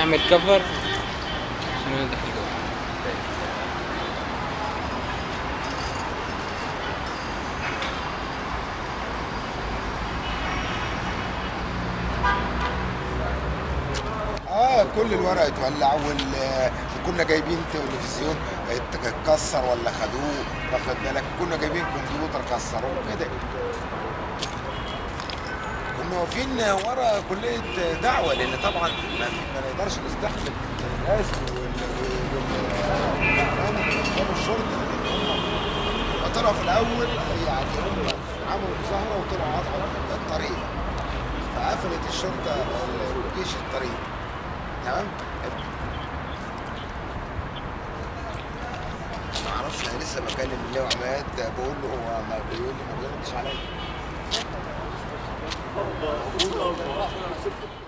نعمل كفر عشان ندخل جوه. كل الورق اتولع وكنا جايبين تلفزيون اتكسر ولا خدوه، واخد بالك، كنا جايبين كمبيوتر كسروه كده. كنا واقفين ورا كليه دعوه، لان طبعا ما نقدرش نستحمل الناس والشرطه، لان هم طلعوا في الاول يعني هم عملوا مظاهره وطلعوا قطعوا الطريق، فقفلت الشرطه والجيش الطريق. تمام. ما اعرفش، انا لسه بكلم اللواء عماد بقول له، هو ما بيقول لي ما بيردش عليا.